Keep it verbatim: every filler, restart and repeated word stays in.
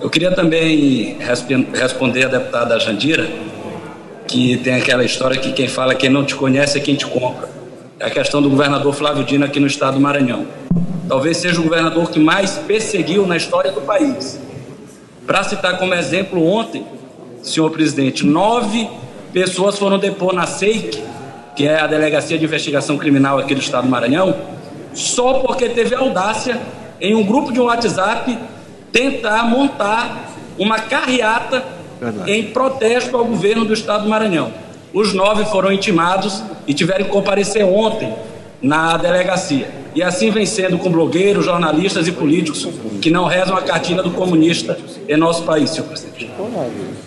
Eu queria também responder à deputada Jandira, que tem aquela história que quem fala quem não te conhece é quem te compra. É a questão do governador Flávio Dino aqui no estado do Maranhão. Talvez seja o governador que mais perseguiu na história do país. Para citar como exemplo, ontem, senhor presidente, nove pessoas foram depor na S E I C, que é a Delegacia de Investigação Criminal aqui do estado do Maranhão, só porque teve audácia em um grupo de WhatsApp tentar montar uma carreata Verdade. em protesto ao governo do estado do Maranhão. Os nove foram intimados e tiveram que comparecer ontem na delegacia. E assim vem sendo com blogueiros, jornalistas e políticos que não rezam a cartilha do comunista em nosso país, senhor presidente.